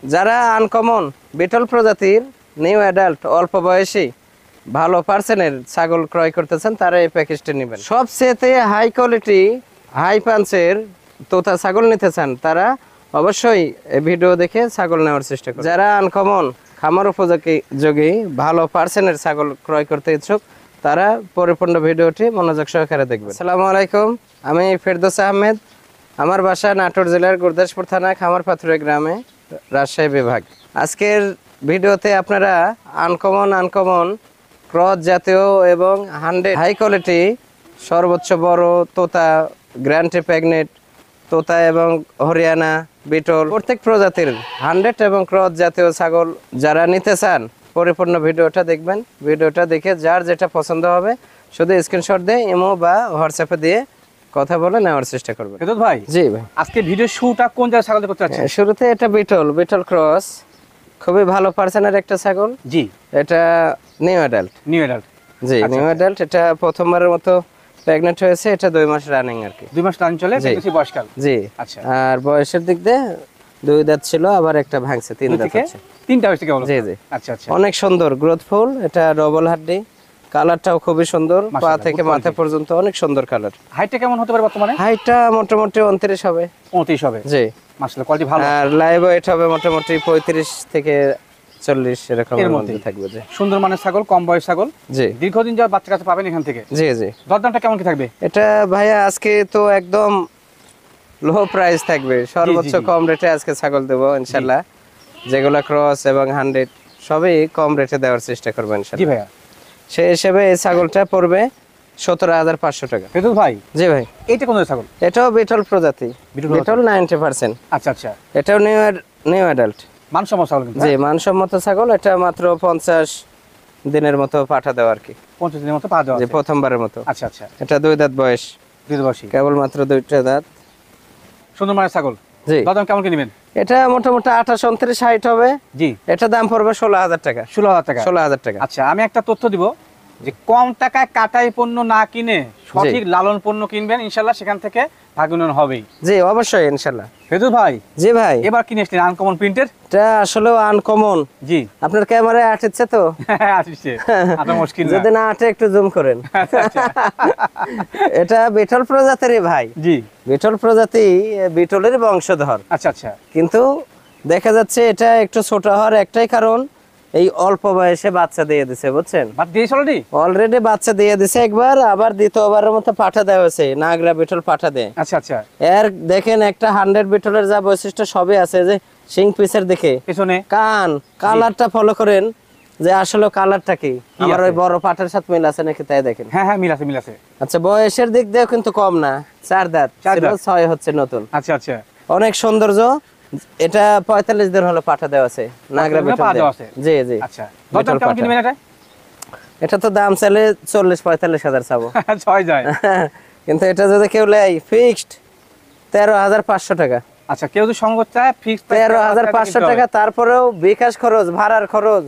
যারা আনকমন বিটল প্রজাতির new adult অল্প বয়সী ভালো পার্সেন্টের ছাগল ক্রয় করতেছেন তারা এই প্যাকেজটি নেবেন। সবচেয়ে হাই কোয়ালিটি হাই পাঞ্চের তোতা ছাগল নিতে চান তারা অবশ্যই এই ভিডিও দেখে ছাগল নেওয়ার চেষ্টা করুন। যারা আনকমন খামার উপযোগী ভালো পার্সেন্টের ছাগল ক্রয় করতে ইচ্ছুক তারা পরিপূর্ণ ভিডিওটি মনোযোগ সহকারে দেখবেন। আসসালামু আলাইকুম, আমি ফেরদৌস আহমেদ। আমার বাসা নাটোর জেলার গুরদাসপুর থানা খামারপাথুরে গ্রামে, রাজশাহী বিভাগ। আজকের ভিডিওতে আপনারা আনকমন ক্রস জাতীয় এবং 100 হাই কোয়ালিটি সর্বোচ্চ বড় তোতা, গ্র্যান্ড প্রেগনেন্ট তোতা এবং হরিয়ানা বিটল প্রত্যেক প্রজাতির 100 এবং ক্রস জাতীয় ছাগল যারা নিতে চান পরিপূর্ণ ভিডিওটা দেখবেন। ভিডিওটা দেখে যার যেটা পছন্দ হবে শুধু স্ক্রিনশট দিয়ে ইমো বা হোয়াটসঅ্যাপে দিয়ে কথা বলে নেওয়ার চেষ্টা করবেন। ফেরদৌস ভাই, জি ভাই, আজকে ভিডিও শুরুটা কোন জায়গায় ছাগল করতে যাচ্ছেন? শুরুতে এটা বিটল ক্রস, খুবই ভালো পার্সেন্টের একটা ছাগল। জি, এটা নিউ অ্যাডাল্ট। জি, আচ্ছা, নিউ অ্যাডাল্ট। এটা প্রথমবারের মতো প্রেগন্যান্ট হয়েছে। এটা 2 মাস রানিং আর কি। 2 মাস রান চলে, বেশি বয়সকাল। জি, আচ্ছা। আর বয়সের দিক দিয়ে 2 দাঁত ছিল, আবার একটা ভাঙছে, 3 দাঁত আছে। 3টা হয়েছে কেবল? জি জি। আচ্ছা আচ্ছা। অনেক সুন্দর গ্রোথফুল। এটা ডবল হাড্ডি, কালারটাও খুবই সুন্দর, পা মাশাআল্লাহ, থেকে মাথা পর্যন্ত অনেক সুন্দর কালার। হাইটটা কেমন হতে পারে বর্তমানে? হাইটটা মোটামুটি 29 হবে। 29 হবে। জি, মাশাআল্লাহ, কোয়ালিটি ভালো। আর লাইভ ওয়েট হবে মোটামুটি 35 থেকে 40 এরকমের মধ্যে থাকবে। জি, সুন্দর মানের ছাগল, কম বয়স ছাগল। জি, দীর্ঘদিন যাওয়ার বাচ্চা কাছে পাবেন এখান থেকে। জি জি। দরদামটা কেমন কি থাকবে? এটা ভাইয়া আজকে তো একদম লো প্রাইস থাকবে, সর্বোচ্চ কম রেটে আজকে ছাগল দেবো ইনশাল্লাহ। যেগুলো ক্রস এবং 100 সবই কম রেটে দেওয়ার চেষ্টা করবো জি ইনশাল্লাহ। ভাইয়া। সেই হিসেবে এই ছাগলটা পড়বে 17,500 টাকা। ফেরদৌস ভাই, জি ভাই, এইটা কোন ছাগল? এটাও বিটল প্রজাতি, বিটল বিটল 90%। আচ্ছা আচ্ছা। এটাও নিউ অ্যাডাল্ট, মানসম্মত ছাগল কিন্তু। জি মানসম্মত ছাগল। এটা মাত্র 50 দিনের মতো পাঠা দেওয়া আর কি। 50 দিনের মতো পা দেওয়া যে আছে। প্রথমবারের মতো। আচ্ছা আচ্ছা। এটা 2 দাঁত বয়স, দীর্ঘবয়সী, কেবল মাত্র 2টা দাঁত। সুন্দর মানের ছাগল। জি, দরদাম কেমন কি নেবেন? এটা মোটামুটি 28, 29, 60 হবে। জি, এটা দাম পড়বে 16,000 টাকা। 16,000 টাকা। 16,000 টাকা। আচ্ছা, আমি একটা তথ্য দিব যে কম টাকায় কাটাই পণ্য না কিনে সঠিক লালন পণ্য কিনবেন, ইনশাল্লাহ সেখান থেকে ভাগ্যউন্নয়ন হবেই। জি অবশ্যই ইনশাল্লাহ। ফেরদৌস ভাই, জি ভাই, এবার কি নিয়েছিলেন আনকমন প্রিন্টের? এটা আসলেও আনকমন। জি। আপনার ক্যামেরায় আটছে তো? আসছে, আপনার মুশকিল না। যদি না আটে একটু জুম করেন। এটা বিটল প্রজাতির ভাই। জি। বিটল প্রজাতি, বিটলের বংশধর। আচ্ছা আচ্ছা। কিন্তু দেখা যাচ্ছে এটা একটু ছোট হওয়ার একটাই কারণ, এই অল্প বয়সে বাচ্চা দিয়ে দিছে, বুঝছেন? বাদ দিয়েছ অলরেডি? অলরেডি বাচ্চা দিয়ে দিছে একবার, আবার দ্বিতীয়বারের মতো পাঠা দেওয়া হয়েছে, নাগরা বিটল পাঠা দেয়। আচ্ছা আচ্ছা। এর দেখেন একটা 100 বিটলের যা বৈশিষ্ট্য সবই আছে, যে সিং পিসের দিকে, পেছনে কান, কালারটা ফলো করেন যে আসলে কালারটা কি আমার ওই বড় পাঠার সাথে মিল আছে নাকি তাই দেখেন। হ্যাঁ হ্যাঁ, মিল আছে। আচ্ছা, বয়সের দিক দিয়েও কিন্তু কম না, 4 দাঁত, 6 হচ্ছে নতুন। আচ্ছা আচ্ছা। অনেক সৌন্দর্য। এটা 45 দিন হলো পাঠা দেওয়া আছে, নাগরা বিটল দেওয়া আছে। জি জি। আচ্ছা, দরদাম কেমন কি নেবেন এটা? এটা তো দাম চাইলে 40-45 হাজার চাবো। 6 যায়। কিন্তু এটা যদি কেউ লেয় ফিক্সড 13,500 টাকা। আচ্ছা, কেউ যদি সঙ্গ চায় ফিক্সড 13,500 টাকা, তারপরেও বিকাশ খরচ, ভাড়ার খরচ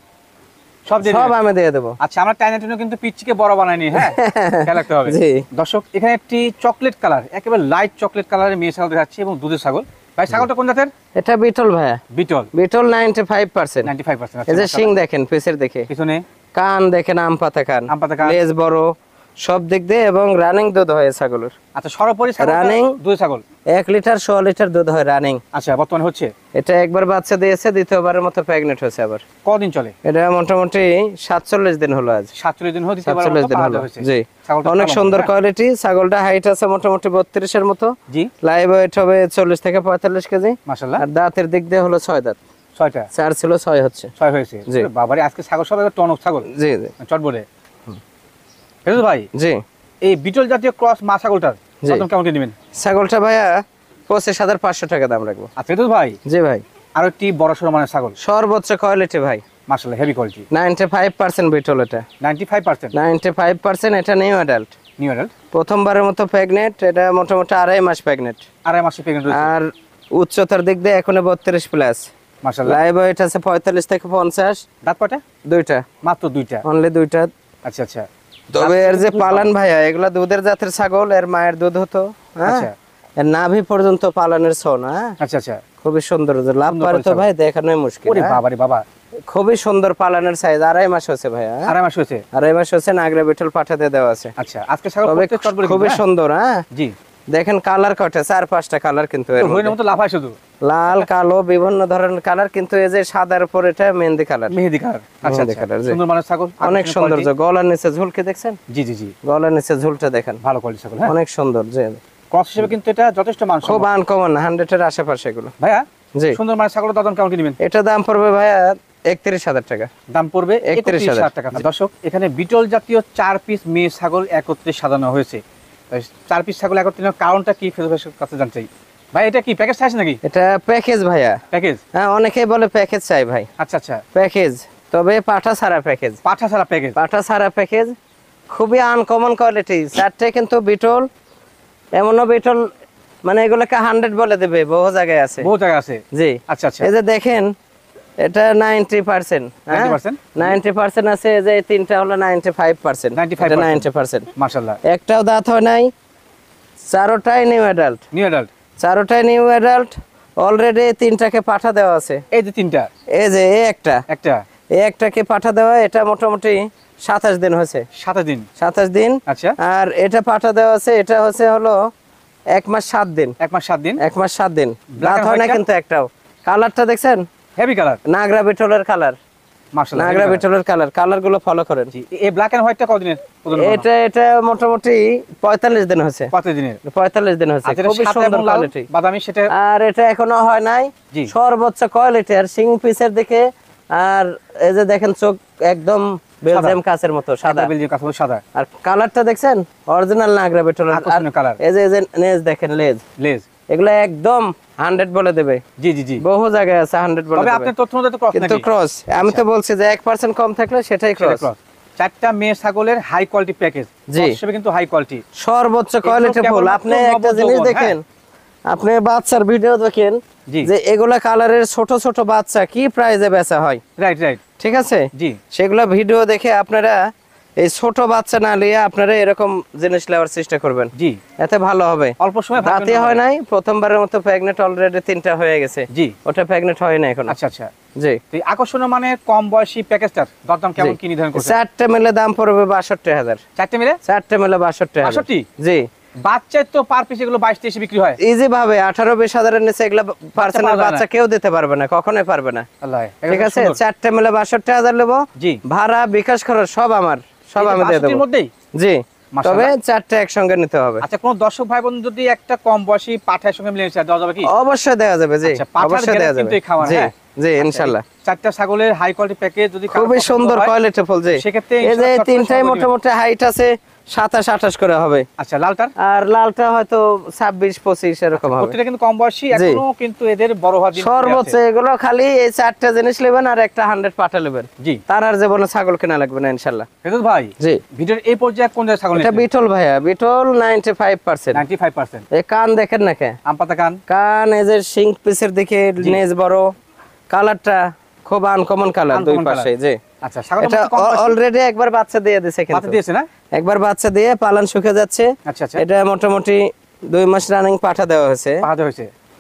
সব আমি দিয়ে দেবো। আচ্ছা, আমরা টাইনাটিনো কিন্তু পিচ্চিকে বড় বানাইনি, হ্যাঁ খেয়াল রাখতে হবে। জি। দর্শক, এখানে একটি চকলেট কালার, একেবারে লাইট চকলেট কালারের মেয়ে ছাগল দেখাচ্ছি এবং দুধের ছাগল। ভাই, ছাগলটা কোন জাতের? এটা বিটল ভাইয়া, বিটল। বিটল 95%। 95%। এই যে শিং দেখেন, পিছের দেখে, পিছনে কান দেখেন, আম পাতা কান, লেজ বড়, সব দিক দিয়ে, এবং রানিং দুধ হয় ছাগলের। আচ্ছা, সর্বোপরি রানিং দুধের ছাগল 1 লিটার 100 লিটার দুধ হয় রানিং। আচ্ছা, বর্তমানে হচ্ছে? এটা একবার বাচ্চা দিয়েছে, দ্বিতীয়বারের মতো প্রেগনেন্ট হয়েছে আবার। কদিন চলে? এটা মোটামুটি 47 দিন হলো আজ। 47 দিন হলো। 47 দিন হলো। জি, অনেক সুন্দর কোয়ালিটি। ছাগলটা হাইট আছে মোটামুটি 32 এর মতো। জি। লাইভ ওয়েট হবে 40 থেকে 45 কেজি। মাশাআল্লাহ। আর দাঁতের দিক দিয়ে হলো 6 দাঁত। 6টা? 4 ছিল, 6 হচ্ছে। 6 হয়েছে। জি। বাবারে, আজকে ছাগল সব একবার টনক ছাগল। জি জি। চটবড়ে। ফেরদৌস ভাই, জি, এই বিটল জাতীয় ক্রস মা ছাগলটার দাম কেমন নেবেন? ছাগলটা ভাইয়া 25,500 টাকা দাম রাখবো। আচ্ছা ফেরদৌস ভাই, জি ভাই, আর একটি বড় সড়ো মানের ছাগল, সর্বোচ্চ কোয়ালিটি ভাই, মাশাআল্লাহ হেভি কোয়ালিটি। 95% বিটল। এটা 95%? 95%। এটা নিউ অ্যাডাল্ট, নিউ অ্যাডাল্ট, প্রথমবারের মতো প্রেগনেন্ট। এটা মোটামুটি 2.5 মাস প্রেগনেন্ট। 2.5 মাসে প্রেগন্যান্ট হয়েছে। আর উচ্চতার দিক দিয়ে এখনো 32 প্লাস। মাশাআল্লাহ। লাইভ ওয়েট আছে 45 থেকে 50। দাঁত কয়টা? 2টা, মাত্র 2টা? অনলি 2টা। আচ্ছা আচ্ছা। তবে এর যে পালান ভাইয়া, এগুলা দুধের জাতের ছাগল, এর মায়ের দুধ হতো, হ্যাঁ, আচ্ছা এর নাভি পর্যন্ত পালানের ছন, হ্যাঁ, আচ্ছা আচ্ছা। খুবই সুন্দর, লাভ সুন্দর পারে তো ছাগল। ভাই দেখানোই মুশকিল। ওরে হ্যাঁ? বাবা রে বাবা, খুবই সুন্দর পালানের সাইজ, 2.5 মাস হচ্ছে ভাই। হ্যাঁ? 2.5 মাস হয়েছে। 2.5 মাস হচ্ছে, নাগরা বিটল পাঠাতে দেওয়া আছে। আচ্ছা, আজকে ছাগল তবে প্রত্যেক চটবড়ি খুবই কিন্তু, হ্যাঁ? সুন্দর। হ্যাঁ জি, দেখেন কালার কয়টা, 4-5টা কালার কিন্তু এর হরিণের মধ্যে। মতো লাফায় শুধু। লাল কালো বিভিন্ন ধরনের কালার, কিন্তু এই যে সাদার উপর এটা মেহেন্দি কালার। মেহেদি কালার। আচ্ছা মেহেদি আচ্ছা, কালার, জি। সুন্দর মানের ছাগল, অনেক আকর্ষণীয় সুন্দর, quality। গলার নিচে ঝুলকে দেখছেন, জি জি জি, গলার নিচে ঝুলটা দেখেন, ভালো কোয়ালিটি ছাগল, হ্যাঁ। অনেক সুন্দর। জি, ক্রস হিসেবে কিন্তু এটা যথেষ্ট খুব মানসম্মত। আনকমন, 100 এর আশেপাশে এগুলো। ভাইয়া, জি, সুন্দর মানের ছাগলের দাম কেমন কি নেবেন? এটা দাম পড়বে ভাইয়া 31,000 টাকা। দাম পড়বে 31,000 31,000 টাকা। দর্শক, এখানে বিটল জাতীয় 4 পিস মেয়ে ছাগল একত্রে সাজানো হয়েছে। 4 পিস ছাগল একত্রে নেওয়ার কারণটা কি ফেরদৌস ভাইয়ের কাছে জানতে চাই। ভাই, এটা কি প্যাকেজ চাইছে নাকি? এটা প্যাকেজ ভাইয়া। প্যাকেজ? হ্যাঁ, অনেকেই বলে প্যাকেজ চাই ভাই। আচ্ছা আচ্ছা, প্যাকেজ, তবে পাঠা ছাড়া প্যাকেজ। পাঠা ছাড়া প্যাকেজ? পাঠা ছাড়া প্যাকেজ, খুবই আনকমন কোয়ালিটি। 4টে কিন্তু বিটল, এমনও বিটল মানে এগুলোকে 100 বলে দেবে, বহু জায়গায় আছে। বহু জায়গা আছে। জি, আচ্ছা আচ্ছা, এই যে দেখেন এটা 90%, 90%? 90% আছে। এই যে এই তিনটা হলো 95%, 95%? 90%। মাশাআল্লাহ, একটাও দাঁত হয় নাই, চারোটাই নিউ অ্যাডাল্ট। New adult? চারোটাই নিউ অ্যাডাল্ট। অলরেডি 3টাকে পাঠা দেওয়া আছে। এই যে 3টা, এই যে এই একটা, একটা এই একটাকে পাঠা দেওয়া, এটা মোটামুটি 27 দিন হয়েছে। 27 দিন? 27 দিন। আচ্ছা, আর এটা পাঠা দেওয়া আছে, এটা হলো 1 মাস 7 দিন। 1 মাস 7 দিন। 1 মাস 7 দিন। Black দাঁত and হয় না white টা? কিন্তু একটাও। কালারটা দেখছেন, হেভি কালার, নাগরা বিটলের কালার। মাশাআল্লাহ, নাগরা বিটলের কালার, কালার গুলো ফলো করেন। জি। এই ব্ল্যাক এন্ড হোয়াইটটা কতদিনের ওজন? এটা মোটামুটি 45 দিন হয়েছে। 5 দিনের? 45 দিন হয়েছে। আচ্ছা, এটা খুবই সাদা সুন্দর এবং লাল কোয়ালিটি। বাদামি, সেটা? আর এটা এখনো হয় নাই, জি। সর্বোচ্চ কোয়ালিটি। আর সিং পিসের দিকে, আর এই যে দেখেন চোখ একদম বেলজিয়াম কাচের মতো সাদা। বেলজিয়াম কাঁচা সাদা। আর কালারটা দেখছেন, অরিজিনাল নাগরা বিটলের। আকর্ষণীয় কালার। এই যে নেজ দেখেন, লেজ, লেজ, এগুলো একদম 100 বলে দেবে। জি জি জি। বহু জায়গায় আছে 100 বলে তবে দেবে। আপনার তথ্য অনুযায়ী তো ক্রস কিন্তু নাকি? ক্রস, আমি তো বলছি যে 1% কম থাকলে সেটাই সেটা ক্রস। ক্রস। 4টা মেয়ে ছাগলের হাই কোয়ালিটি প্যাকেজ, জি। হিসেবে কিন্তু হাই কোয়ালিটি, সর্বোচ্চ কোয়ালিটি ফুল। কেবলমাত্র আপনি একটা নবযৌবন, জিনিস হ্যাঁ। দেখেন, আপনি বাচ্চার ভিডিও দেখেন, জি। যে এগুলা কালারের ছোট ছোট বাচ্চা কি প্রাইজে বেচা হয়, রাইট রাইট, ঠিক আছে? জি। সেগুলা ভিডিও দেখে আপনারা এই ছোট বাচ্চা না নিয়ে আপনারা এরকম জিনিস নেওয়ার চেষ্টা করবেন, জি। এতে ভালো হবে। অল্প সময় রাতে হয় নাই, প্রথমবারের মতো প্রেগনেন্ট অলরেডি 3টা হয়ে গেছে। জি। ওটা প্রেগনেন্ট হয় না এখন। আচ্ছা আচ্ছা, জি। তো এই আকর্ষণীয় মানে কম বয়সী প্যাকেজটার দরদাম কেমন কি নির্ধারণ করছেন? 4টে মিলে দাম পড়বে 62,000। 4টে মিলে 4টে মিলে 62,000। 62? জি। বাচ্চার তো পার পিস এগুলো 22-23 বিক্রি হয় ইজি ভাবে 18-20 হাজারের নিচে এগুলা পার্সেন্টের পারবে না। বাচ্চা কেউ দিতে পারবে না, কখনোই পারবে না। আল্লাহ, ঠিক আছে, 4টে মিলে 62,000 নেবো। জি। ভাড়া বিকাশ খরচ সব আমার, সব আমি দিয়ে দেবো। মধ্যেই? জি, মাশাআল্লাহ। তবে 4টে একসঙ্গে নিতে হবে। আচ্ছা, কোন দর্শক ভাই বোন যদি একটা কম বয়সী পাঠার সঙ্গে মিলে নিতে চায়, দেওয়া যাবে কি? অবশ্যই দেওয়া যাবে। জি, আচ্ছা, পাঠার অবশ্যই দেওয়া guarantee যাবে। কিন্তু এই খামার, জি হ্যাঁ? জি, আচ্ছা, ইনশাআল্লাহ। 4টা ছাগলের হাই কোয়ালিটি প্যাকেজ যদি কারো খুবই পছন্দ সুন্দর হয়, কোয়ালিটি ফুল। জি, সেক্ষেত্রে এই যে ইনশাআল্লাহ চটপট তিনটাই সহজে মোটামুটি হাইট আছে 27-28 করে হবে। আচ্ছা, লালটার? আর লালটা হয়তো 26-25 এরকম হবে। প্রত্যেকটা কিন্তু কম বয়সী, জি। এখনো কিন্তু এদের বড় হওয়ার দিন বাকি সর্বোচ্চ আছে। এগুলো খালি এই 4টে জিনিস নেবেন আর একটা 100 পাঠা নেবেন, জি। তার আর জীবনে ছাগল কেনা লাগবে না ইনশাআল্লাহ। ফেরদৌস ভাই, জি। ভিডিওর এই পর্যায়ে কোন জায়গায় ছাগল এটা নিচ্ছেন? বিটল ভাইয়া, বিটল 95%। 95%? এই কান দেখেন না কে, আমপাতা কান, কান এই যে সিং পিসের দিকে নেজ বড়, কালারটা খুব আনকমন কালার দুই Uncommon পাশে। colour। জি, আচ্ছা, ছাগল এটা কম বয়সী? অলরেডি একবার বাচ্চা দিয়ে দিয়েছে, বাচ্চা কিন্তু দিয়েছে না? একবার বাচ্চা দিয়ে পালন শুকে যাচ্ছে। আচ্ছা আচ্ছা, এটা মোটামুটি 2 মাস রানিং পাঠা দেওয়া হয়েছে। পাহাড়ে হয়েছে।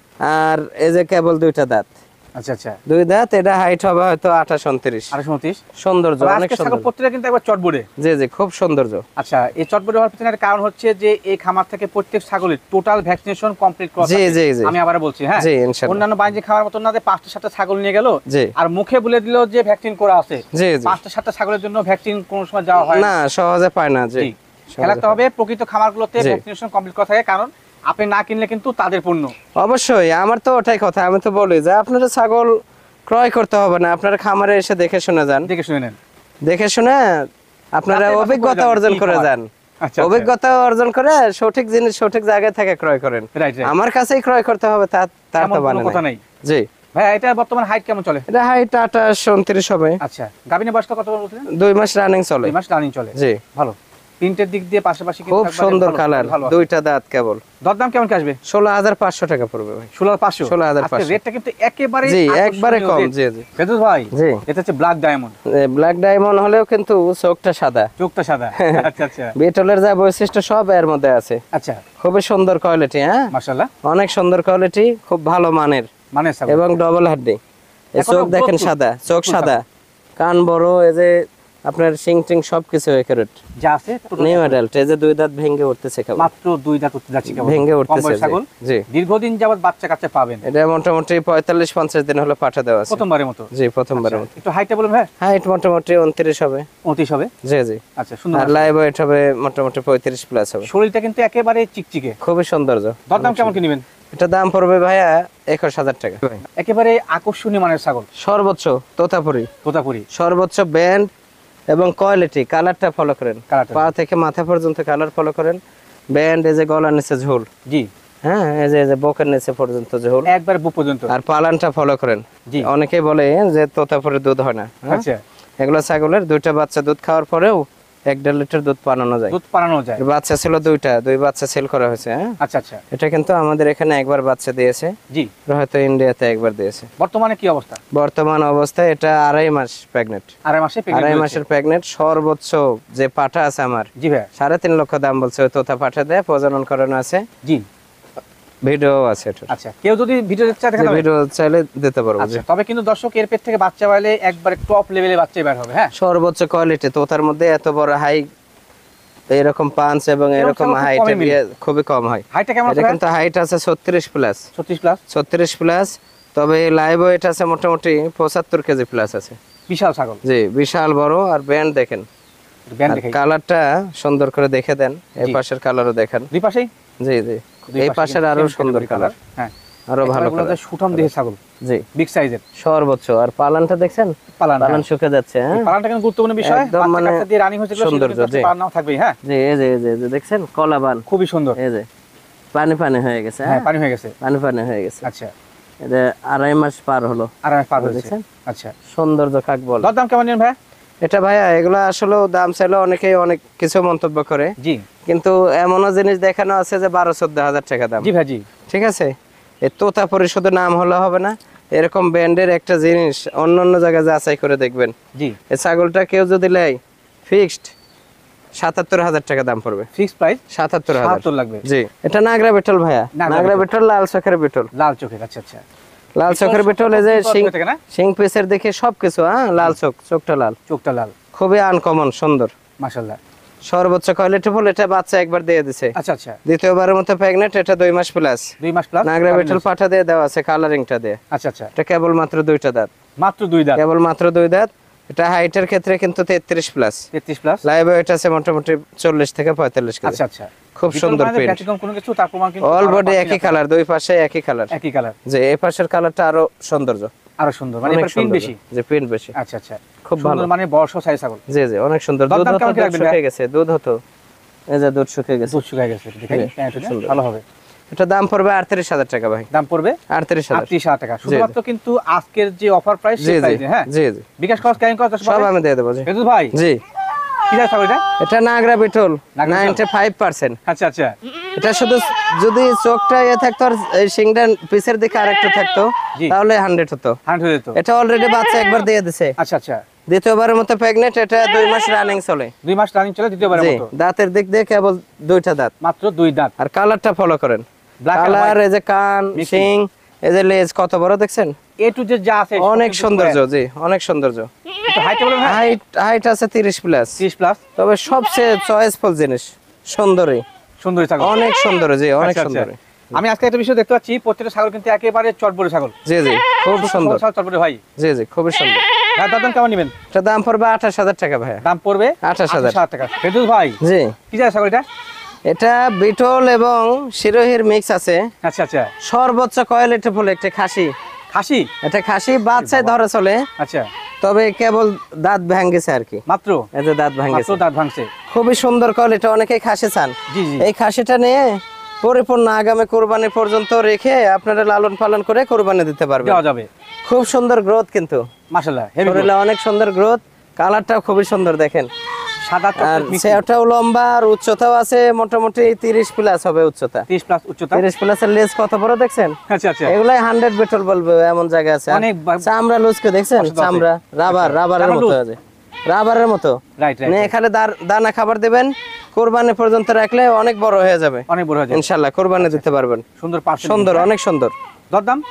আর এই যে কেবল 2টা দাঁত, আচ্ছা আচ্ছা, 2 দাঁত। এটা হাইট হবে হয়তো 28-29। 28-29? সৌন্দর্য অনেক আজকে ছাগল সুন্দর। প্রত্যেকটা কিন্তু একবার চটবড়ে। জি জি, খুব সৌন্দর্য। আচ্ছা, এই চটবড়ে হওয়ার পিছনে একটা কারণ হচ্ছে যে এই খামার থেকে প্রত্যেক ছাগলের টোটাল ভ্যাকসিনেশন কমপ্লিট করা জি, থাকে। জি, জি। আমি আবার বলছি, হ্যাঁ, জি, ইনশাআল্লাহ। অন্যান্য বাণিজ্যিক খামার মতন না যে 5টা-7টা ছাগল নিয়ে গেল জি। আর মুখে বলে দিল যে ভ্যাকসিন করা আছে। জি জি, 5টা-7টা ছাগলের জন্য ভ্যাকসিন কোন সময় যাওয়া হয় না সহজে পায় না। জি, জি। খেয়াল রাখতে হবে প্রকৃত খামারগুলোতে জি। ভ্যাকসিনেশন কমপ্লিট করা থাকে, কারণ আপনি না কিনলে কিন্তু তাদের পণ্য। অবশ্যই, আমার তো ওটাই কথা। আমি তো বলি যে আপনারা ছাগল ক্রয় করতে হবে না, আপনারা খামারে এসে দেখে শুনে যান, দেখে শুনে নেন, দেখে শুনে আপনারা যাচাই বাছাই অভিজ্ঞতা করে যান, অর্জন কি করে খাবার। যান। আচ্ছা, অভিজ্ঞতা অর্জন করে সঠিক জিনিস সঠিক জায়গায় থেকে ক্রয় করেন। রাইট রাইট, আমার কাছেই ক্রয় করতে হবে তার এমন তো কোনো মানে কথা নাই। নাই। জি ভাই, এটা বর্তমান হাইট কেমন চলে? এটা হাইট 28-29 হবে। আচ্ছা, গাবিনের বয়সটা কত বলছিলেন? 2 মাস রানিং চলে। 2 মাস রানিং চলে। জি, ভালো, প্রিন্টের দিক দিয়ে পাশাপাশি কিন্তু খুব একবারে সুন্দর ভালো, কালার, ভালো আছে। 2টা দাঁত কেবল। দরদাম কেমন কি আসবে? 16,500 টাকা পড়বে ভাই। 16,500? 16,500 আজকে রেটটা কিন্তু একেবারে জি, একবারে কম। জি জি, ফেরদৌস ভাই, জি। এটা হচ্ছে ব্ল্যাক ডায়মন্ড, ব্ল্যাক ডায়মন্ড হলেও কিন্তু চোখটা সাদা। চোখটা সাদা। আচ্ছা আচ্ছা বিটলের যা বৈশিষ্ট্য সব এর মধ্যে আছে। আচ্ছা, খুবই সুন্দর কোয়ালিটি। হ্যাঁ, মাশাআল্লাহ। অনেক সুন্দর কোয়ালিটি, খুব ভালো মানের। মানে ছাগল এবং ডবল হাড্ডি। এই এখনো চোখ দেখেন growth সাদা, চোখ full সাদা, কান বড়, এই যে আপনার শিং টিং সবকিছু একুরেট। যা আছে total নিউ অ্যাডাল্ট, এই যে দুই দাঁত ভেঙে উঠতেছে কেবল, মাত্র 2 দাঁত উঠতে যাচ্ছে কেবল, ভেঙে কম উঠতেছে। বয়স ছাগল, জি দীর্ঘদিন যাবত বাচ্চা কাচ্চা পাবেন। এটা মোটামুটি 45-50 দিন হলো পাঠা দেওয়া আছে। প্রথমবারের মতো? জি প্রথমবারের মতো। একটু হাইটটা বলুন ভাই। হাইট মোটামুটি 29 হবে। 29 হবে। জি জি। আচ্ছা সুন্দর। আর লাইভ ওয়েট হবে মোটামুটি 35 প্লাস হবে। শরীরটা কিন্তু একেবারে চিকচিকে, খুবই সৌন্দর্য। দরদাম কেমন কি নেবেন? এটা দাম পড়বে ভাইয়া 21,000 টাকা। একেবারে আকর্ষণীয় মানের ছাগল, সর্বোচ্চ তোতাপুরি, তোতাপুরি, সর্বোচ্চ ব্যান্ড এবং কোয়ালিটি। কালারটা ফলো করেন, কালারটা। পা থেকে মাথা পর্যন্ত কালার ফলো করেন। ব্যান্ড, এই যে গলার নিচে ঝোল, জি হ্যাঁ এই যে বুকের নিচে পর্যন্ত ঝোল, একবার বুক পর্যন্ত। আর পালানটা ফলো করেন। জি অনেকেই বলে যে তোতাপুরি দুধ হয় না, হ্যাঁ? আচ্ছা এগুলো ছাগলের দুইটা বাচ্চা দুধ খাওয়ার পরেও 1.5 লিটার দুধ বানানো যায়। দুধ পানানো যায়। এর বাচ্চা ছিল দুই বাচ্চা সেল করা হয়েছে, হ্যাঁ? আচ্ছা আচ্ছা এটা কিন্তু আমাদের এখানে একবার বাচ্চা দিয়েছে, জি। হয়তো ইন্ডিয়াতে একবার দিয়েছে। বর্তমানে কি অবস্থা? বর্তমান অবস্থায় এটা 2.5 মাস প্রেগনেন্ট। 2.5 মাসে pregnant 2.5 হয়েছে। মাসের প্রেগনেন্ট। সর্বোচ্চ যে পাঠা আছে আমার, জি ভাই 3.5 লক্ষ দাম বলছে, ওই তোতা পাঠা দেয়, প্রজনন করানো আছে, জি। ভিডিও আছে এটা। আচ্ছা কেউ যদি ভিডিও দেখতে চায় দেখানো যাবে? ভিডিও চাইলে দিতে পারবো। আচ্ছা তবে কিন্তু দর্শক এর পেট থেকে বাচ্চা পাইলে একবারে টপ লেভেলে বাচ্চা বের হবে। হ্যাঁ সর্বোচ্চ কোয়ালিটি তোতার মধ্যে এত বড় হাই, এরকম পাঁচ এবং এরকম ছাগল খুব হাইট কমই মিলে। খুবই কম হয়। হাইটটা কেমন আছে এটা ভাই? কিন্তু হাইট আছে 36 প্লাস, 36 প্লাস। 36 প্লাস। তবে লাইভ ওয়েট আছে মোটামুটি 75 কেজি প্লাস আছে। বিশাল ছাগল, জি বিশাল বড়। আর ব্যান্ড দেখেন, ব্যান্ড দেখাই। কালারটা সুন্দর করে দেখে দেন। এই জি। পাশের কালারও দেখেন। দুই পাশেই? জি জি। দুই এই পাশে পাশের কিন্তু আরো same সুন্দর category কালার, হ্যাঁ আরো ভালো এগুলো কালার। সুঠাম দেহে ছাগল, জি বিগ সাইজের সর্বোচ্চ। আর পালানটা দেখছেন, পালান। পালান শুকে যাচ্ছে, হ্যাঁ? পালানটা কিন্তু গুরুত্বপূর্ণ বিষয়। একদম বাচ্চা মানে কাচ্চা দিয়ে রানিং হয়েছে যেগুলো, সৌন্দর্য, সেগুলো জি। পালান নাও থাকবেই। হ্যাঁ জি এই যে দেখছেন কলাবান, খুবই সুন্দর। এই যে পানি পানি হয়ে গেছে, হ্যাঁ হ্যাঁ পানি হয়ে গেছে। পানি পানি হয়ে গেছে। আচ্ছা এটা 2.5 মাস পার হলো, আরামে পার হয়েছে। দেখছেন? আচ্ছা সৌন্দর্য কাক বল। দরদাম কেমন নেন ভাই? এটা ভাইয়া এগুলো আসলে দাম চাইলে অনেকেই অনেক কিছু মন্তব্য করে, জি কিন্তু এমনও জিনিস দেখানো আছে যে 12-14 হাজার টাকা দাম। জি ভাই জি। ঠিক আছে, এই তোতাপুরি শুধু নাম হলে হবে না, এরকম ব্র্যান্ডের একটা জিনিস অন্য অন্য জায়গায় যাচাই করে দেখবেন। জি এই ছাগলটা কেউ যদি নেয় ফিক্সড 77,000 টাকা দাম পড়বে। ফিক্স প্রাইস 77,000 ৭৭ লাগবে। জি। এটা নাগরা বেটল ভাইয়া, নাগরা নাগরা বেটল। বেটল, লাল চোখের বেটল, লাল চোখের। আচ্ছা আচ্ছা লাল চোখের বেটল। এই যে সিং, থেকে না সিং পিসের দেখে সবকিছু, হ্যাঁ লাল চোখ, চোখটা লাল, চোখটা লাল, খুবই আনকমন সুন্দর। মাশাআল্লাহ। সর্বোচ্চ কোয়ালিটি ফুল। এটা বাচ্চা একবার দিয়ে দিছে, আচ্ছা আচ্ছা দ্বিতীয়বারের মতো প্রেগনেন্ট। এটা 2 মাস প্লাস। 2 মাস প্লাস। নাগরা বেটল পাঠা দিয়ে দেওয়া আছে, কালারিংটা দিয়ে। আচ্ছা আচ্ছা এটা কেবল মাত্র 2টা দাঁত, মাত্র 2 দাঁত, কেবল মাত্র 2 দাঁত। এটা হাইটের ক্ষেত্রে কিন্তু 33 প্লাস। 33 প্লাস। লাইভ ওয়েট আছে মোটামুটি 40 থেকে 45 কেজি। আচ্ছা আচ্ছা খুব সুন্দর প্রিন্ট, ব্যতিক্রম কোনো কিছু তার প্রমাণ কিন্তু অল আরো বডি পাচ্ছি একই না। কালার, দুই পাশে একই কালার। একই কালার, যে এই পাশের কালারটা আরো সৌন্দর্য, আরো সুন্দর, মানে অনেক এর প্রিন্ট সুন্দর, বেশি। যে প্রিন্ট বেশি। আচ্ছা আচ্ছা খুব ভালো, সুন্দর, মানে বর্ষ সাইজ ছাগল। জি জি অনেক সুন্দর। দুধ দরদাম হতো, কেমন কি দুধ রাখবেন শুকিয়ে ভাই? গেছে, দুধ হতো, এই যে দুধ শুকিয়ে গেছে। দুধ শুকায় গেছে, দেখাই জি, প্যান্ট এটা সুন্দর। ভালো হবে। এটা দাম পড়বে 38,000 টাকা ভাই। দাম পড়বে 38,000। 38,000 টাকা শুধুমাত্র। কিন্তু আজকের যে অফার প্রাইস জি সেই জি প্রাইসে। হ্যাঁ জি জি, বিকাশ খরচ ক্যারিং খরচ সব আমি দিয়ে দেবো। জি বেদু ভাই জি। কি দাম ছাগল এটা? এটা নাগরা বিটল, নাগরা বিটল। 95%। আচ্ছা আচ্ছা এটা শুধু যদি চোখটা থাকতো আর এই সিংটা পিছের দিকে আরেকটু থাকতো, জি। তাহলে 100 হতো। 100 হয়ে যেত। এটা অলরেডি বাচ্চা একবার দিয়ে দিছে, আচ্ছা আচ্ছা দ্বিতীয়বারের মতো প্রেগনেন্ট। এটা 2 মাস রানিং চলে। 2 মাস রানিং চলে, দ্বিতীয়বারের জি, মতো। দাঁতের দিক দিয়ে কেবল 2টা দাঁত। মাত্র 2 দাঁত। আর কালারটা ফলো করেন, Black and কালার, এই যে কান, Mixing। শিং, এই যে লেজ কত বড় দেখছেন, এ টু জেড যা আছে অনেক সৌন্দর্য। জি অনেক সৌন্দর্য। একটু হাইট বলেন ভাই। হাইট হাইট আছে 30 প্লাস। 30 প্লাস। তবে সবচেয়ে চয়েসফুল জিনিস সুন্দরী, সুন্দরী ছাগল, অনেক সুন্দর। জি অনেক আচ্ছা, আচ্ছা। সুন্দরী। আমি আজকে একটা বিষয় দেখতে পাচ্ছি, প্রত্যেকটা ছাগল কিন্তু একেবারে চটবড়ে ছাগল। জি জি খুব সুন্দর। চটবড়ে ভাই। জি জি খুবই সুন্দর। ভাই দাম কেমন নেবেন? এটা দাম পড়বে 28,000 টাকা ভাই। দাম পড়বে 28,000 টাকা। ফেরদৌস ভাই জি। কি যায় ছাগল এটা? এটা বিটল এবং শিরোহির মিক্স আছে। আচ্ছা আচ্ছা সর্বোচ্চ কোয়ালিটি ফুল একটা খাসি। খাসি? এটা খাসি, বাচ্চায় ধরে চলে, আচ্ছা তবে কেবল দাঁত ভাঙ্গেছে আর কি। মাত্র এই যে দাঁত মাত্র ভাঙ্গেছে, দাঁত ভাঙছে। খুবই সুন্দর কোয়ালিটি। অনেকেই খাসি চান, জি জি এই খাসিটা নিয়ে পরিপূর্ণ আগামী কোরবানি পর্যন্ত রেখে আপনারা লালন পালন করে কোরবানি দিতে পারবেন। দেওয়া যাবে। খুব সুন্দর গ্রোথ, কিন্তু মাশাআল্লাহ হেভি শরীরে অনেক সুন্দর গ্রোথ। কালারটাও খুবই সুন্দর দেখেন। সাদা আর চকলেট মিক্স। সেটাও লম্বা, আর উচ্চতাও আছে মোটামুটি 30 প্লাস হবে উচ্চতা। 30 প্লাস উচ্চতা। 30 প্লাসের লেজ কত বড় দেখছেন? আচ্ছা আচ্ছা এগুলাই 100 বেটল বলবে এমন জায়গা আছে। আর অনেক চামড়া লুজকে দেখছেন, অসাধারণ আছে। চামড়া রাবারের চামড়া মতো লুজ। আছে, রাবারের মতো। রাইট মানে রাইট এখানে দানা খাবার দিবেন, কোরবানি পর্যন্ত রাখলে অনেক বড় হয়ে যাবে অনেক বড় হয়ে যায়। ইনশাআল্লাহ। কোরবানি দিতে পারবেন। সুন্দর পার্সেন্ট। সুন্দর, অনেক সুন্দর। দরদাম?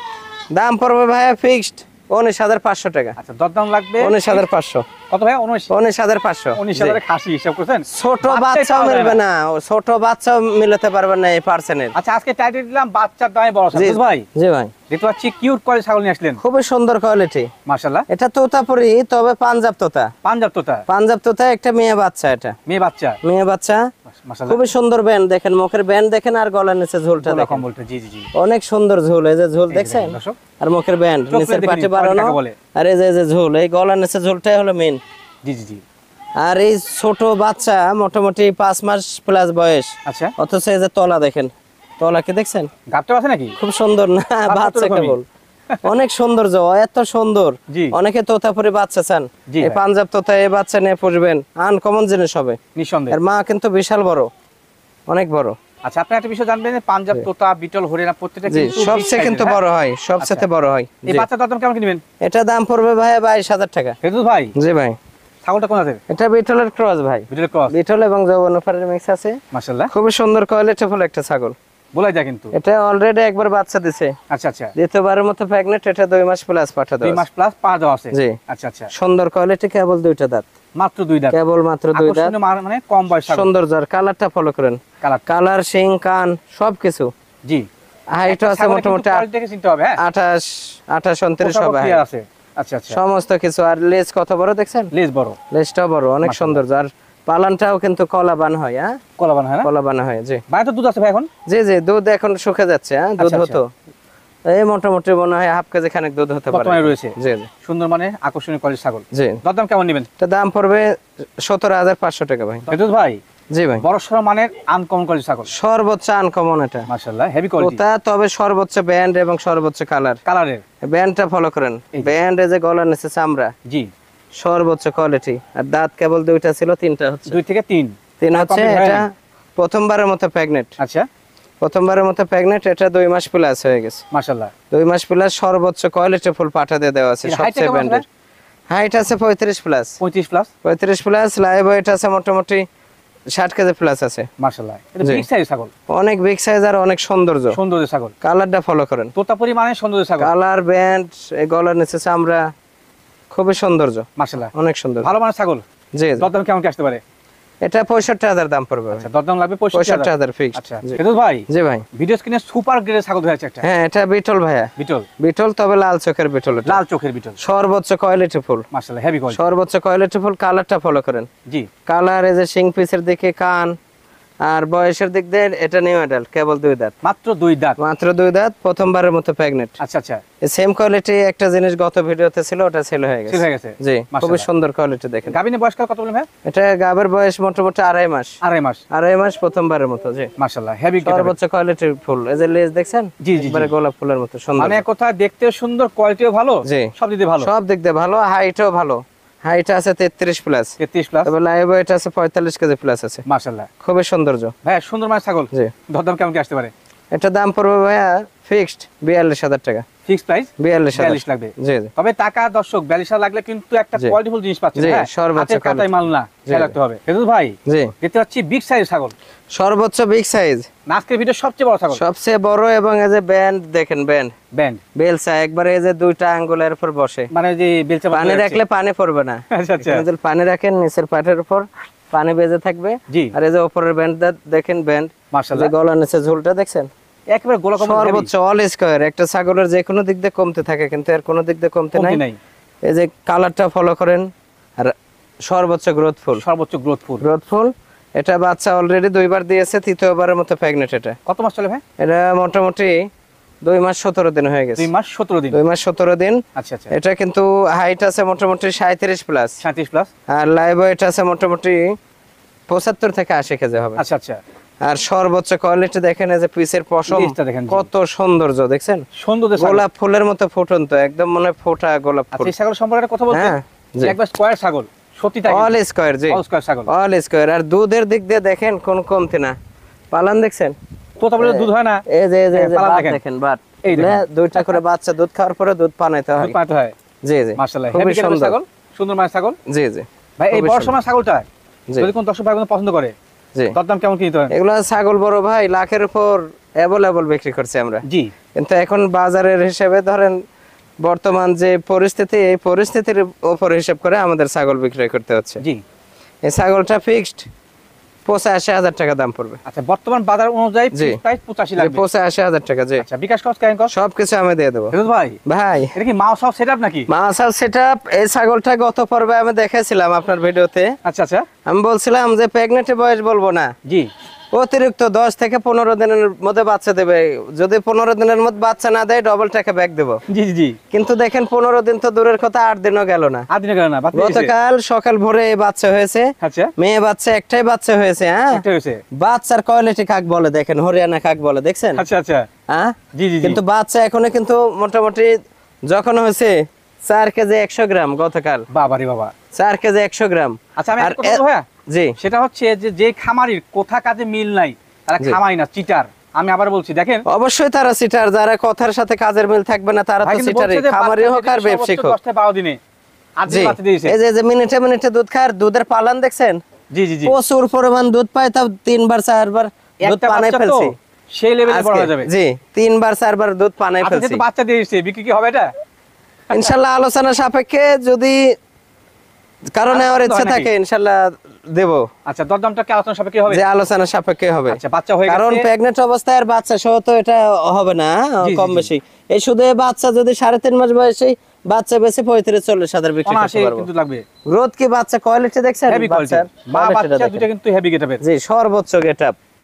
দাম পড়বে ভাইয়া ফিক্সড 19,500 টাকা। আচ্ছা দরদাম লাগবে 19,500। কত ভাই? 19,500। 19,000 খাসি হিসাব করছেন? ছোট বাচ্চাই বাচ্চাও পাওয়া যায় মিলবে না। না, ছোট বাচ্চাও মিলাতে পারবেন না এই পার্সেন্টের। আচ্ছা আজকে টাইটেল দিলাম বাচ্চার দামে বড় জি ছাগল ভাই। জি ভাই, দেখতে পাচ্ছি কিউট করে ছাগল নিয়ে আসলেন, খুবই সুন্দর কোয়ালিটি। মাশাআল্লাহ। এটা তোতাপুরি, তবে পাঞ্জাব তোতা। পাঞ্জাব তোতা, পাঞ্জাব তোতা, একটা মেয়ে বাচ্চা। এটা মেয়ে বাচ্চা, মেয়ে বাচ্চা, মাশাআল্লাহ। খুবই সুন্দর ব্যান্ড দেখেন, মুখের ব্যান্ড দেখেন, আর গলার নিচে ঝুলটা গোলা দেখেন, কম্বলটা, জি জি জি। অনেক সুন্দর ঝুল। এই যে ঝুল এই যে দেখছেন, দেখেন দর্শক, আর মুখের ব্যান্ড, চোখ নিচের দেখে পাটি নিন, বাড়ানো, কাকে বলে। আর এই যে ঝুল, এই গলার নিচে ঝুলটাই হলো মেন। জি জি জি। আর এই ছোট বাচ্চা মোটামুটি 5 মাস প্লাস বয়স, আচ্ছা, অথচ এই যে তলা দেখেন, তলা কি দেখছেন, গাবটা আছে নাকি? খুব সুন্দর না? বাচ্চা এরকমই। কেবল, অনেক সুন্দর, এত সুন্দর। জি। অনেকে তোতাপুরি বাচ্চা চান, জি এই ভাই। পাঞ্জাব তোতা এই বাচ্চা নিয়ে পুষবেন, আনকমন জিনিস হবে। নিঃসন্দেহে। এর মা কিন্তু বিশাল বড়, অনেক বড়। আচ্ছা আপনি একটা বিষয় জানবেন যে পাঞ্জাব তোতা, বিটল, হরিয়ানা প্রত্যেকটা জি, কিন্তু সবচেয়ে কিন্তু বড় হয়, সবচেয়ে বড় হয়। এই জি। বাচ্চার দাম কেমন কিনবেন? এটা দাম পড়বে ভাই 22,000 টাকা। ফেরদৌস ভাই, জি ভাই, ছাগলটা কোন জাতের? এটা বিটলের ক্রস ভাই, বিটল ক্রস, বিটল এবং যৌবনফারের মিক্স আছে। মাশাআল্লাহ। খুবই সুন্দর কোয়ালিটি ফুল একটা ছাগল। বলাই যায় কিন্তু। এটা অলরেডি একবার বাচ্চা দিছে, আচ্ছা আচ্ছা, দ্বিতীয়বারের মতো প্রেগনেন্ট। এটা 2 মাস প্লাস পাঠা 2 দেওয়া মাস প্লাস পা দেওয়া আছে। জি। আচ্ছা আচ্ছা, সুন্দর কোয়ালিটি, কেবল 2টা দাঁত, মাত্র 2 দাঁত, কেবল মাত্র 2 দাঁত। আকর্ষণীয় মানে কম বয়স ছাগল। সুন্দর, যার কালারটা ফলো করেন, কালার, কালার, শিং, কান সবকিছু। জি। হাইটও আছে মোটামুটি কোয়ালিটি দেখে চিনতে হবে, হ্যাঁ। 28, 29 পোশাকও সব clear আছে। আচ্ছা আচ্ছা, সমস্ত কিছু। আর লেজ কত বড় দেখছেন, লেজ বড়, লেজটাও বড়, অনেক সুন্দর। আর পালানটাও কিন্তু কলা বান হয়, হ্যাঁ, কলা বান হয় না? কলা বান হয়। জি ভাই তো দুধ আছে ভাই এখন? জি জি, দুধ এখন শুকে যাচ্ছে। হ্যাঁ, দুধ আচ্ছা, হতো এই মোটামুটি মনে হয় হাফ কেজি খানেক দুধ হতে পারে। বর্তমানে রয়েছে। জি জি সুন্দর মানে আকর্ষণীয় কোয়ালিটির ছাগল। জি। দরদাম কেমন নেবেন? এটা দাম পড়বে 17,500 টাকা ভাই। ফেরদৌস ভাই, জি ভাই, বড় সড় মানের আনকমন কোয়ালিটির ছাগল, সর্বোচ্চ আনকমন এটা, মাশাআল্লাহ, হেভি কোয়ালিটি। ওটা তবে সর্বোচ্চ ব্যান্ড এবং সর্বোচ্চ কালার। কালারের, ব্যান্ডটা ফলো করেন, এই যে। ব্যান্ড এই যে গলার নিচে চামড়া, জি। সর্বোচ্চ কোয়ালিটি। আর দাঁত কেবল 2টা ছিল, 3টা হচ্ছে। 2 থেকে 3 3 হচ্ছে। complete হয় এটা নাই? প্রথমবারের মতো প্রেগনেন্ট, আচ্ছা, প্রথমবারের মতো প্রেগনেন্ট। এটা 2 মাস প্লাস হয়ে গেছে, মাশাআল্লাহ। 2 মাস প্লাস। সর্বোচ্চ কোয়ালিটি ফুল পাঠা দিয়ে দেওয়া আছে, এর height টা সবচেয়ে কেমন ব্যান্ডের। হাইট আছে 35 plus, 35 plus, 35 plus. Live weight আছে মোটামুটি 60 কেজি প্লাস আছে। মাশাআল্লাহ। এটা জি। বিগ সাইজ ছাগল, অনেক বিগ সাইজ আর অনেক সৌন্দর্য। সুন্দর ছাগল, কালারটা ফলো করেন, তোতাপুরি মানে সুন্দর ছাগল, কালার, ব্যান্ড, এই গলার নিচে চামড়া, খুবই সৌন্দর্য, মাশাআল্লাহ। অনেক সুন্দর। ভালো মানের ছাগল। জি জি। দরদাম কেমন কি আসতে পারে? এটা 65,000 দাম পড়বে ভাই। আচ্ছা, দরদাম লাগবে 65,000। 65,000 ফিক্সড। আচ্ছা, ফেরদৌস ভাই, জি ভাই, ভিডিও স্ক্রিনে সুপার গ্রেডের ছাগল হয়েছে একটা, হ্যাঁ এটা বিটল ভাইয়া, বিটল, বিটল, তবে লাল চোখের বিটল। এটা লাল চোখের বিটল, সর্বোচ্চ কোয়ালিটি ফুল, মাশাআল্লাহ, হেভি কোয়ালিটি। সর্বোচ্চ কোয়ালিটি ফুল। কালারটা ফলো করেন, জি। কালার, এই যে শিং পিসের দিকে, কান, আর বয়সের দিক দিয়ে এটা নিউ অ্যাডাল্ট, কেবল 2 দাঁত, মাত্র 2 দাঁত, মাত্র 2 দাঁত, প্রথমবারের মতো প্রেগনেন্ট। আচ্ছা আচ্ছা, এই সেম কোয়ালিটি একটা জিনিস গত ভিডিওতে ছিল, ওটা সেল হয়ে সেল গেছে। হয়ে গেছে। জি, খুবই মাশাআল্লাহ। সুন্দর কোয়ালিটি দেখেন। গাবিনে বয়সকাল কত বলেন ভাই? এটা গাবের বয়স মোটামুটি 2.5 মাস, 2.5 মাস, 2.5 মাস, প্রথমবারের মতো। জি, মাশাআল্লাহ, হেভি সর্বোচ্চ কোয়ালিটির ফুল। এই যে লেজ দেখছেন, জি, জি, জি। একবারে গোলাপ ফুলের মতো সুন্দর। মানে কথা দেখতেও সুন্দর, কোয়ালিটিও ভালো, জি। সব দিতে ভালো। সব দিক দিয়ে ভালো, হাইটও ভালো। হাইট আছে 33 প্লাস, 33 প্লাস, তবে লাইভ ওয়েট আছে 45 কেজি প্লাস আছে। মাশাআল্লাহ। খুবই সৌন্দর্য। ভাই সুন্দর মানের ছাগল, জি। দরদাম কেমন কি আসতে পারে? এটা দাম পড়বে ভাইয়া ফিক্সড 42,000 টাকা। ফিক্স প্রাইস 42,000 42 লাগবে। জি জি তবে টাকা দর্শক 42 লাগলে কিন্তু একটা জি। কোয়ালিটিফুল জিনিস পাচ্ছেন। জি, হ্যাঁ, সর্বোচ্চ হাতের কাটাই quality। মাল না, জি, খেয়াল জি। রাখতে হবে। ফেরদৌস ভাই, জি, দেখতে পাচ্ছি বিগ সাইজ ছাগল, সর্বোচ্চ বিগ সাইজ, আজকের ভিডিও সবচেয়ে বড় ছাগল, সবচেয়ে বড়। এবং এই যে ব্যান্ড দেখেন, ব্যান্ড, ব্যান্ড বেলসা, একবারে এই যে 2টা আঙ্গুলের উপর বসে, মানে যে বেলচা পানি রাখলে পানি পড়বে না। আচ্ছা আচ্ছা, এখানে যদি পানি রাখেন, নিচের পাটের উপর পানি বেজে থাকবে। জি। আর এই যে উপরের ব্যান্ডটা দেখেন, ব্যান্ড, যে মাশাআল্লাহ, গলার নিচে ঝুলটা দেখছেন, একেবারে গোলা কম, সর্বোচ্চ অল স্কয়ার। একটা ছাগলের যে কোনো দিক দিয়ে কমতে থাকে, কিন্তু এর কোনো দিক দিয়ে কমতে নাই। নাই, এই যে কালারটা ফলো করেন, আর সর্বোচ্চ গ্রোথফুল, সর্বোচ্চ গ্রোথফুল। গ্রোথফুল। এটা বাচ্চা অলরেডি 2বার দিয়েছে, তৃতীয়বারের মতো প্রেগনেন্ট। এটা কত মাস চলে ভাই? এটা মোটামুটি 2 মাস 17 দিন হয়ে গেছে, 2 মাস 17 দিন। 2 মাস 17 দিন। আচ্ছা আচ্ছা, এটা কিন্তু হাইট আছে মোটামুটি 37 প্লাস, 37 প্লাস, আর লাইভ ওয়েট আছে মোটামুটি 75 থেকে 80 কেজি হবে। আচ্ছা আচ্ছা, আর সর্বোচ্চ কোয়ালিটি দেখেন, এই যে পিসের পশম, পিসটা দেখেন, জি। কত সৌন্দর্য দেখছেন, সুন্দর ছাগল। গোলাপ ফুলের মতো ফুটন্ত, একদম মনে হয় ফোটা গোলাপ ফুল। আচ্ছা, এই ছাগল সম্পর্কে একটা কথা বলতে, হ্যাঁ, জি। একবার স্কয়ার ছাগল, সত্যি তাই, অল স্কয়ার। জি, অল স্কয়ার ছাগল। All square. আর দুধের দিক দিয়ে দেখেন, কোন কমতি না। পালান দেখছেন, তোতা বলে দুধ হয় না, এই যে হ্যাঁ, পালান বাট দেখেন। দেখেন, বাট। এই দেখেন। 2টা করে বাচ্চা দুধ খাওয়ার পরে দুধ পানাইতে হয়। দুধ পাইতে হয়। জি জি, মাশাআল্লাহ, খুবই হেভি কেটের সুন্দর। ছাগল, সুন্দর মানের ছাগল। জি জি ভাই এই খুবই বড় সুন্দর। সময় ছাগলটা জি যদি কোন দর্শক ভাই কোনো পছন্দ করে, জি, দরদাম কেমন কি নিতে হয়? এগুলা ছাগল বড় ভাই লাখের উপর অ্যাভেলেবল বিক্রি করছি আমরা। জি কিন্তু এখন বাজারের হিসেবে ধরেন বর্তমান যে পরিস্থিতি, এই পরিস্থিতির উপর হিসাব করে আমাদের ছাগল বিক্রয় করতে হচ্ছে। জি। এই ছাগলটা ফিক্সড 85,000 টাকা দাম পড়বে। আচ্ছা, বর্তমান বাজার অনুযায়ী জি। প্রাইস 85 লাগবে। 85,000 টাকা। জি। আচ্ছা, বিকাশ খরচ কেন কর? সবকিছু আমি দিয়ে দেবো ফিরোজ ভাই, ভাই। এটা কি মাও সব সেটআপ নাকি? মাসাল সেটআপ। এই ছাগলটা গত পর্বে আমি দেখাইছিলাম আপনার ভিডিওতে। আচ্ছা আচ্ছা। আমি বলছিলাম যে প্রেগনেন্টের বয়স বলবো না, জি অতিরিক্ত 10 থেকে 15 দিনের মধ্যে বাচ্চা দেবে। যদি 15 দিনের মধ্যে বাচ্চা না দেয় ডবল টাকা ব্যাক দেবো। জি জি জি। কিন্তু দেখেন 15 দিন তো দূরের কথা, 8 দিনও গেল না। আদিনা কেন না বাচ্চা হয়েছে? গতকাল সকাল ভোরে এই বাচ্চা হয়েছে। আচ্ছা, মেয়ে বাচ্চা, একটাই বাচ্চা হয়েছে। হ্যাঁ, এটা হয়েছে। বাচ্চার কোয়ালিটি কাক বলে দেখেন, হরিয়ানা কাক বলে দেখছেন? আচ্ছা আচ্ছা। হ্যাঁ জি জি জি। কিন্তু বাচ্চা এখনো কিন্তু মোটামুটি যখন হয়েছে 4 কেজি 100 গ্রাম গতকাল। বাবা রে বাবা। 4 কেজি 100 গ্রাম। আচ্ছা, আমি আর একটা কথা বলবো ভাইয়া? জি। সেটা হচ্ছে যে খামারির কোথা কাজে মিল নাই তারা জি। খামাই না, চিটার। আমি আবার বলছি, দেখেন অবশ্যই তারা সিটার, যারা কথার সাথে কাজের মিল থাকবে না তারা ভাই তো কিন্তু সিটারই, বলছে যে খামারি বাচ্চা হোক আর দিতে ব্যবসায়িক সর্বোচ্চ হোক। 10 থেকে 12 দিনে আর জি, বাচ্চা দিয়েছে। এই যে মিনিটে মিনিটে দুধ খায়, আর দুধের পালান দেখছেন? জি জি জি। প্রচুর পরিমাণ দুধ পায়, তাও 3 বার 4 বার দুধ একটা পানায় বাচ্চা তো ফেলছি সেই লেভেলে বড় আজকে। হয়ে যাবে। জি, 3 বার 4 বার দুধ পানায় আচ্ছা, ফেলছি। যেহেতু বাচ্চা দিয়েছে, বিক্রি কি হবে এটা? ইনশাআল্লাহ আলোচনা সাপেক্ষে যদি কারো আর নেওয়ার পছন্দ ইচ্ছা হয় নাকি? থাকে ইনশাআল্লাহ দেব। আচ্ছা, দরদামটা কি আলোচনা সাপেক্ষে হবে? যে আলোচনা সাপেক্ষে হবে। আচ্ছা, বাচ্চা হয়ে কারণ গেছে। প্রেগনেন্ট অবস্থায় আর বাচ্চা সহ তো এটা হবে না, জি, জি, কম জি। বেশি। এই শুধু এই বাচ্চা যদি 3.5 মাস বয়সে বাচ্চা বেশি 35-40 বিক্রি করতে অনায়াসে পারবো। কিন্তু লাগবে। গ্রোথ কি বাচ্চা কোয়ালিটি দেখছেন? Heavy quality. বাচ্চার মা quality টা বাচ্চা দেখেন। দুটো কিন্তু হেভি গেটআপের। জি, সর্বোচ্চ গেটআপ।